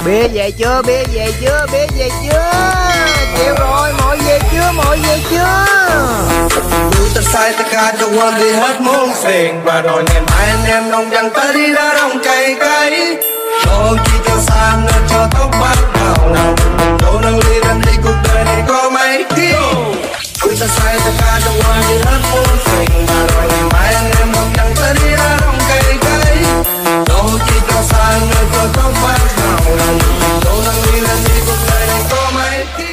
Bia về chưa, bia về chưa, bia về chưa? Chịu rồi, mọi về chưa, mọi về chưa? Dù ta sai tất cả cho quên đi hết muôn phiền. Và rồi ngày mai anh em nông dân tới đi ra đồng cày cấy. Đôi khi cho sang nên cho tóc bắt đầu nào. Đôi nâng ly đem đi cuộc đời này có mấy khi. Dù ta sai tất cả cho quên đi hết muôn phiền. Và rồi ngày mai anh em nông dân tới đi ra đồng cày cấy. Đôi khi cho sang nên cho tóc bắt đầu nào. Đôi nâng ly đem đi cuộc đời này có mấy khi.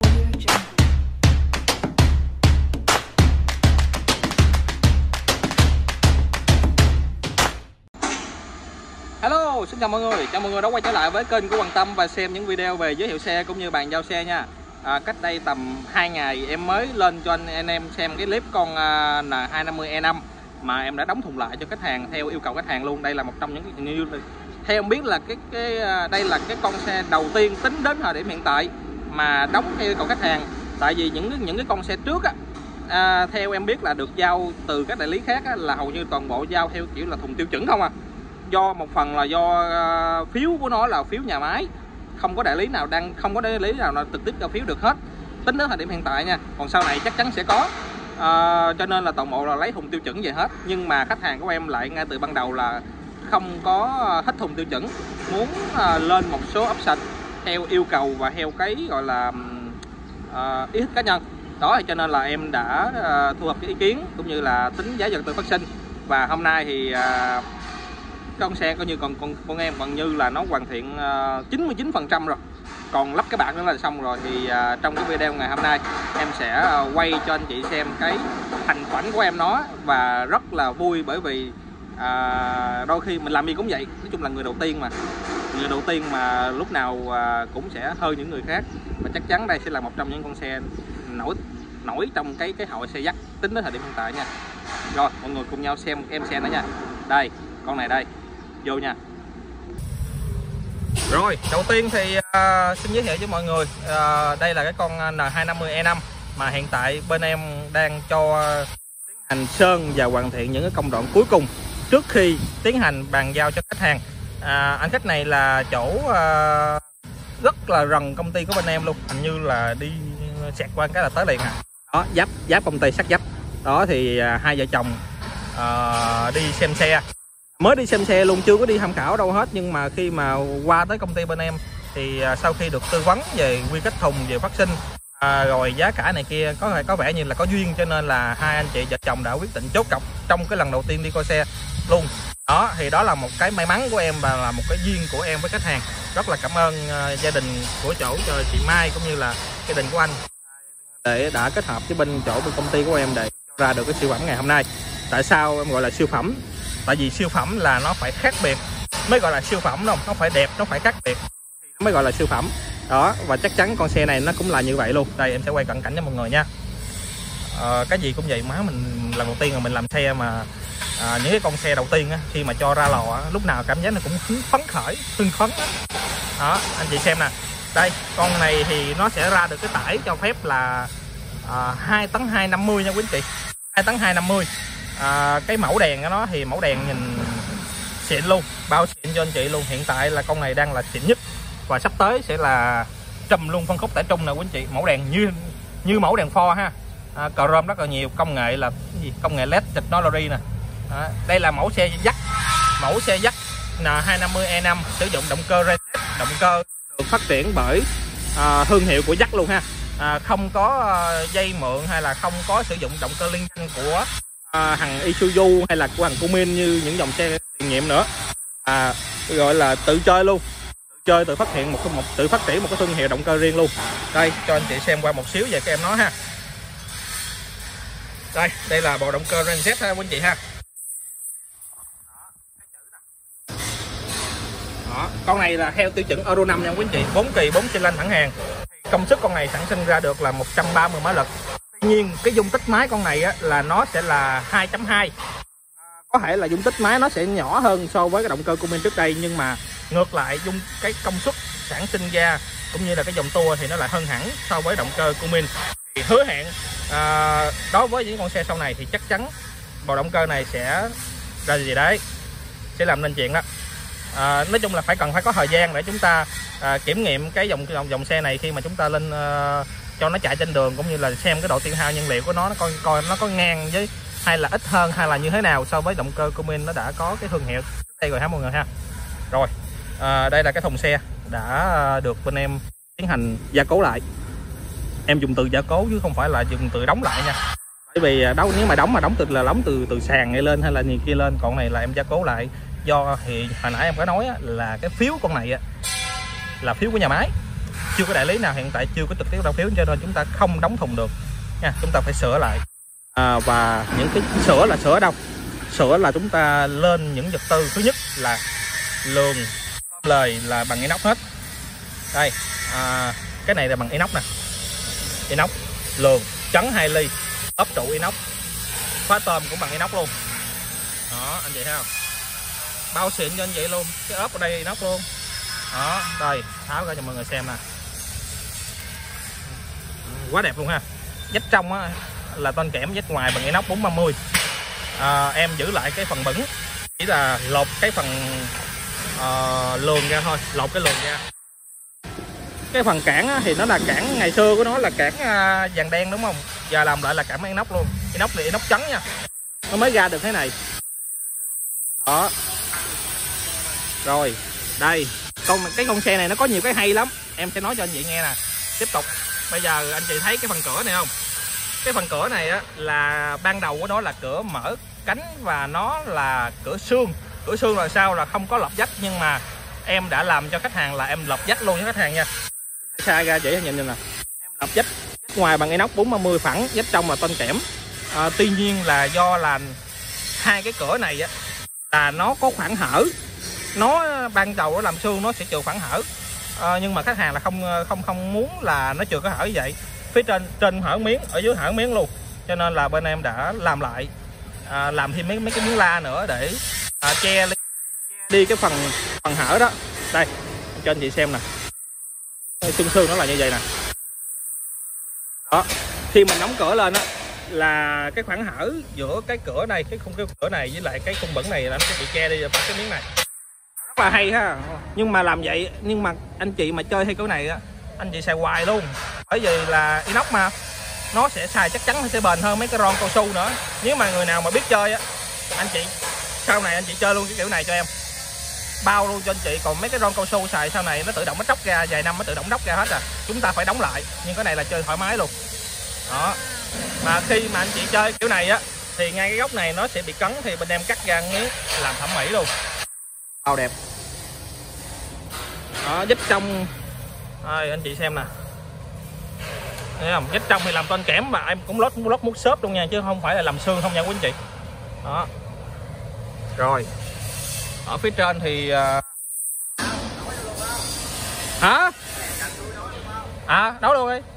Hello, xin chào mọi người, chào mọi người đã quay trở lại với kênh của Hoàng Tâm và xem những video về giới thiệu xe cũng như bàn giao xe nha. Cách đây tầm 2 ngày em mới lên cho anh em xem cái clip con N250E5 mà em đã đóng thùng lại cho khách hàng theo yêu cầu khách hàng luôn. Đây là một trong những như theo em biết là đây là cái con xe đầu tiên tính đến thời điểm hiện tại mà đóng theo yêu cầu khách hàng. Tại vì những cái con xe trước á, theo em biết là được giao từ các đại lý khác á, là hầu như toàn bộ giao theo kiểu là thùng tiêu chuẩn không à. Do một phần là do phiếu của nó là phiếu nhà máy, không có đại lý nào trực tiếp cho phiếu được hết tính đến thời điểm hiện tại nha. Còn sau này chắc chắn sẽ có, cho nên là toàn bộ là lấy thùng tiêu chuẩn về hết. Nhưng mà khách hàng của em lại ngay từ ban đầu là không có hết thùng tiêu chuẩn, muốn lên một số option theo yêu cầu và theo cái gọi là ý thích cá nhân đó. Cho nên là em đã thu thập cái ý kiến cũng như là tính giá vật tư phát sinh. Và hôm nay thì con xe coi như con em gần như là nó hoàn thiện 99% rồi, còn lắp cái bạc nữa là xong rồi. Thì trong cái video ngày hôm nay em sẽ quay cho anh chị xem cái thành phẩm của em nó, và rất là vui bởi vì đôi khi mình làm gì cũng vậy, nói chung là người đầu tiên mà lúc nào cũng sẽ hơn những người khác. Và chắc chắn đây sẽ là một trong những con xe nổi trong cái hội xe dắt tính đến thời điểm hiện tại nha. Rồi mọi người cùng nhau xem em xe nữa nha. Đây con này đây, vô nha. Rồi đầu tiên thì xin giới thiệu với mọi người, đây là cái con N250E5 mà hiện tại bên em đang cho tiến hành sơn và hoàn thiện những cái công đoạn cuối cùng trước khi tiến hành bàn giao cho khách hàng. Anh khách này là chỗ rất là gần công ty của bên em luôn, hình như là đi xẹt qua cái là tới liền đó, giáp công ty sắt vách đó. Thì hai vợ chồng đi xem xe, mới đi xem xe luôn, chưa có đi tham khảo đâu hết. Nhưng mà khi mà qua tới công ty bên em thì sau khi được tư vấn về quy cách thùng, về phát sinh, rồi giá cả này kia, có vẻ như là có duyên, cho nên là hai anh chị vợ chồng đã quyết định chốt cọc trong cái lần đầu tiên đi coi xe luôn đó. Thì đó là một cái may mắn của em và là một cái duyên của em với khách hàng. Rất là cảm ơn gia đình của chỗ cho chị Mai cũng như là gia đình của anh để đã kết hợp với bên công ty của em để ra được cái siêu phẩm ngày hôm nay. Tại sao em gọi là siêu phẩm? Tại vì siêu phẩm là nó phải khác biệt mới gọi là siêu phẩm, đâu nó phải đẹp, nó phải khác biệt thì nó mới gọi là siêu phẩm đó. Và chắc chắn con xe này nó cũng là như vậy luôn. Đây em sẽ quay cận cảnh cho mọi người nha. Cái gì cũng vậy, má mình lần đầu tiên mà mình làm xe mà những cái con xe đầu tiên á, khi mà cho ra lò á, lúc nào cảm giác nó cũng phấn khởi, hưng phấn đó. Anh chị xem nè, đây con này thì nó sẽ ra được cái tải cho phép là 2 tấn 250 nha quý anh chị, 2 tấn 250. Cái mẫu đèn của nó thì mẫu đèn nhìn xịn luôn, bao xịn cho anh chị luôn. Hiện tại là con này đang là xịn nhất và sắp tới sẽ là trùm luôn phân khúc tải trung nè quý anh chị. Mẫu đèn như mẫu đèn Ford ha, chrome rất là nhiều, công nghệ là cái gì, công nghệ LED technology nè. Đây là mẫu xe dắt N250E5 sử dụng động cơ reset, động cơ được phát triển bởi thương hiệu của dắt luôn ha. Không có dây mượn hay là không có sử dụng động cơ liên danh của thằng Isuzu hay là của thằng Cummins như những dòng xe tiền nhiệm nữa. Gọi là tự chơi luôn, tự phát triển một cái thương hiệu động cơ riêng luôn. Đây cho anh chị xem qua một xíu về cái em nó ha. Đây là bộ động cơ reset ha quý anh chị ha. Đó, con này là theo tiêu chuẩn Euro 5 nha quý anh chị, 4 kỳ 4 xi lanh thẳng hàng. Công suất con này sản sinh ra được là 130 mã lực. Tuy nhiên cái dung tích máy con này á, là nó sẽ là 2.2. Có thể là dung tích máy nó sẽ nhỏ hơn so với cái động cơ Cummins trước đây, nhưng mà ngược lại cái công suất sản sinh ra cũng như là cái dòng tua thì nó lại hơn hẳn so với động cơ Cummins. Thì hứa hẹn đối với những con xe sau này thì chắc chắn bộ động cơ này sẽ ra gì đấy, sẽ làm nên chuyện đó. Nói chung là cần phải có thời gian để chúng ta kiểm nghiệm cái dòng xe này khi mà chúng ta lên cho nó chạy trên đường, cũng như là xem cái độ tiêu hao nhiên liệu của nó coi nó có ngang với hay là ít hơn hay là như thế nào so với động cơ Cummins nó đã có cái thương hiệu đây rồi ha mọi người ha. Rồi đây là cái thùng xe đã được bên em tiến hành gia cố lại. Em dùng từ gia cố chứ không phải là dùng từ đóng lại nha, bởi vì nếu mà đóng từ sàn này lên hay là gì kia lên, còn này là em gia cố lại. Do thì hồi nãy em có nói là cái phiếu con này là phiếu của nhà máy, chưa có đại lý nào hiện tại chưa có trực tiếp đóng phiếu, cho nên chúng ta không đóng thùng được nha, chúng ta phải sửa lại. Và những cái sửa đâu? Sửa là chúng ta lên những vật tư. Thứ nhất là lường lời là bằng inox hết. Đây cái này là bằng inox nè, inox lường chắn 2 ly, ốp trụ inox, khóa tôm cũng bằng inox luôn đó anh chị thấy không, bao xịn cho anh chị luôn, cái ốp ở đây inox luôn đó. Đây tháo ra cho mọi người xem nè, quá đẹp luôn ha. Vách trong á là toan kẽm, vách ngoài bằng inox 430. Em giữ lại cái phần bẩn, chỉ là lột cái phần lường ra thôi, lột cái lường ra. Cái phần cản á, thì nó là cản ngày xưa của nó là cản vàng đen đúng không, giờ làm lại là cản inox luôn. Inox thì inox trắng nha, nó mới ra được thế này đó. Rồi đây cái con xe này nó có nhiều cái hay lắm, em sẽ nói cho anh chị nghe nè. Tiếp tục, bây giờ anh chị thấy cái phần cửa này không? Cái phần cửa này á, là ban đầu của nó là cửa mở cánh và nó là cửa xương. Cửa xương là sao? Là không có lọc vách, nhưng mà em đã làm cho khách hàng là em lọc vách luôn cho khách hàng nha. Xa ra chỉ nhìn nè, em lọc vách ngoài bằng inox 430 phẳng, vách trong là toan kẽm. Tuy nhiên là do là hai cái cửa này á là nó có khoảng hở, nó ban đầu nó làm xương nó sẽ chừa khoảng hở, nhưng mà khách hàng là không muốn là nó chừa cái hở như vậy. Phía trên hở miếng, ở dưới hở miếng luôn, cho nên là bên em đã làm lại, làm thêm mấy cái miếng la nữa để che đi cái phần hở đó. Đây cho anh chị xem nè, xương nó là như vậy nè đó. Khi mình đóng cửa lên á là cái khoảng hở giữa cái cửa này, cái cửa này với lại cái khung bẩn này là nó sẽ bị che đi bằng cái miếng này, rất là hay ha. Nhưng mà làm vậy, nhưng mà anh chị mà chơi theo kiểu này á, anh chị xài hoài luôn, bởi vì là inox mà nó sẽ xài chắc chắn nó sẽ bền hơn mấy cái ron cao su nữa. Nếu mà người nào mà biết chơi á, anh chị sau này anh chị chơi luôn cái kiểu này cho em, bao luôn cho anh chị. Còn mấy cái ron cao su xài sau này nó tự động nó tróc ra, vài năm nó tự động đốc ra hết à, chúng ta phải đóng lại. Nhưng cái này là chơi thoải mái luôn đó. Mà khi mà anh chị chơi kiểu này á thì ngay cái góc này nó sẽ bị cấn, thì bên em cắt ra miếng làm thẩm mỹ luôn, bao đẹp đó. Vách trong đây anh chị xem nè, thấy không? Vách trong thì làm toan kẽm mà em cũng lót mút xốp luôn nha, chứ không phải là làm xương không nha quý anh chị đó. Rồi ở phía trên thì hả đấu luôn đi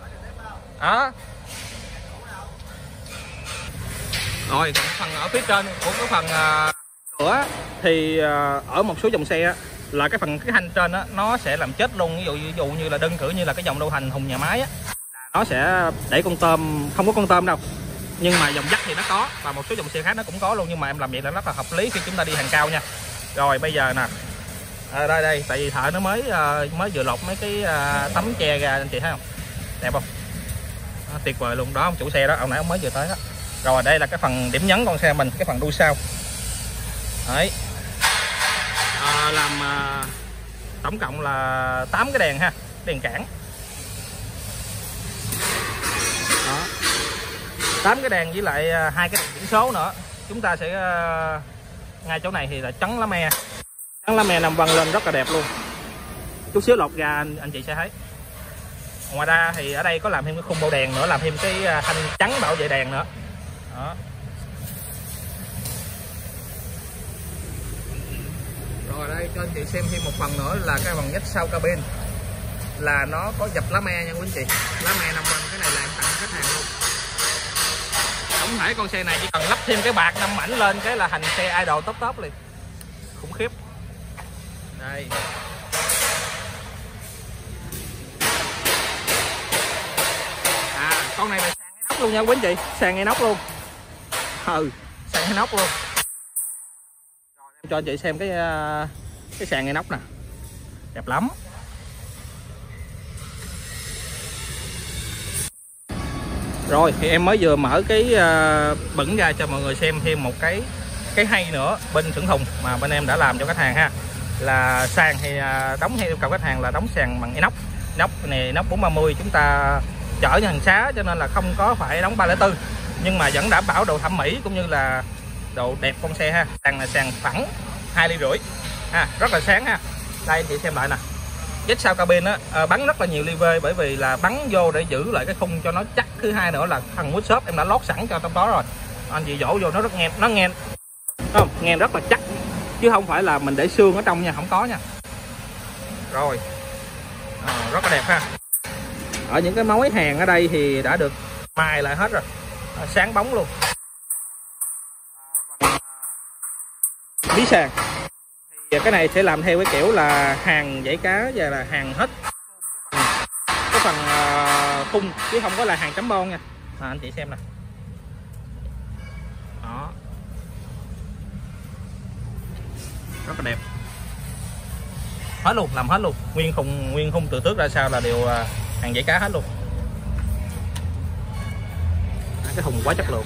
Rồi còn phần ở phía trên của cái phần cửa thì ở một số dòng xe á, là cái thanh trên á nó sẽ làm chết luôn. Ví dụ như là đơn cử như là cái dòng đô hành Hùng nhà máy á, nó sẽ để con tôm, không có con tôm đâu, nhưng mà dòng dắt thì nó có, và một số dòng xe khác nó cũng có luôn. Nhưng mà em làm vậy là rất là hợp lý khi chúng ta đi hàng cao nha. Rồi bây giờ nè, đây tại vì thợ nó mới vừa lột mấy cái tấm che ra, anh chị thấy không, đẹp không? Tuyệt vời luôn đó, ông chủ xe đó, ông nãy ông mới vừa tới đó. Rồi đây là cái phần điểm nhấn con xe mình, cái phần đuôi sau đấy, làm tổng cộng là 8 cái đèn ha, đèn cản đó, 8 cái đèn với lại 2 cái đèn biển số nữa. Chúng ta sẽ ngay chỗ này thì là chắn lá me nằm văng lên rất là đẹp luôn. Chút xíu lột ra anh chị sẽ thấy. Ngoài ra thì ở đây có làm thêm cái khung bao đèn nữa, làm thêm cái thanh trắng bảo vệ đèn nữa đó. Rồi đây cho anh chị xem thêm một phần nữa là cái phần vách sau cabin, là nó có dập lá me nha quý anh chị, lá me 5 vân. Cái này là em tặng khách hàng luôn. Tổng thể con xe này chỉ cần lắp thêm cái bạc 5 mảnh lên cái là thành xe idol top liền, khủng khiếp. Đây con này là sàn inox luôn nha quý anh chị, sàn inox luôn, sàn inox luôn. Rồi em cho anh chị xem cái sàn inox nè, đẹp lắm. Rồi thì em mới vừa mở cái bẩn ra cho mọi người xem thêm một cái hay nữa bên xưởng thùng mà bên em đã làm cho khách hàng ha, là sàn thì đóng theo yêu cầu khách hàng là đóng sàn bằng inox. Inox này inox 430, chúng ta chở như hàng xá cho nên là không có phải đóng 304, nhưng mà vẫn đảm bảo độ thẩm mỹ cũng như là độ đẹp con xe ha. Sàn là sàn phẳng 2,5 ly ha, rất là sáng ha. Đây chị xem lại nè, vết sau cabin á bắn rất là nhiều ly vê, bởi vì là bắn vô để giữ lại cái khung cho nó chắc. Thứ hai nữa là phần mút xốp em đã lót sẵn cho trong đó rồi, anh chị dỗ vô nó rất nghe, nó nghe không, nghe rất là chắc chứ không phải là mình để xương ở trong nha, không có nha. Rồi rất là đẹp ha. Ở những cái mối hàng ở đây thì đã được mài lại hết rồi, sáng bóng luôn. Bí sàn thì cái này sẽ làm theo cái kiểu là hàng dãy cá và là hàng hết cái phần khung chứ không có là hàng chấm bon nha. Anh chị xem nè, đó rất là đẹp hết luôn, làm hết luôn nguyên khung từ trước ra sau là đều hàng dãy cá hết luôn. Cái thùng quá chất lượng.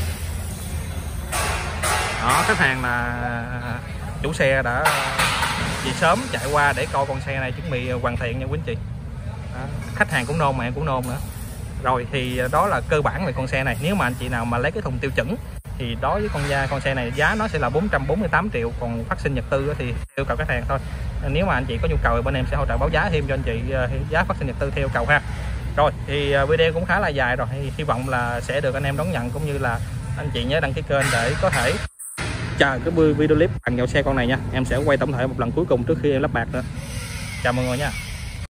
Đó, khách hàng là chủ xe đã vì sớm chạy qua để coi con xe này chuẩn bị hoàn thiện nha quý anh chị. Đó, khách hàng cũng nôn mà em cũng nôn nữa. Rồi thì đó là cơ bản về con xe này. Nếu mà anh chị nào mà lấy cái thùng tiêu chuẩn thì đối với con xe này giá nó sẽ là 448 triệu, còn phát sinh nhật tư thì yêu cầu khách hàng thôi. Nếu mà anh chị có nhu cầu thì bên em sẽ hỗ trợ báo giá thêm cho anh chị giá phát sinh nhật tư theo yêu cầu ha. Rồi thì video cũng khá là dài rồi, thì hy vọng là sẽ được anh em đón nhận, cũng như là anh chị nhớ đăng ký kênh để có thể chờ cái video clip bằng dòng xe con này nha. Em sẽ quay tổng thể một lần cuối cùng trước khi em lắp bạc nữa. Chào mọi người nha.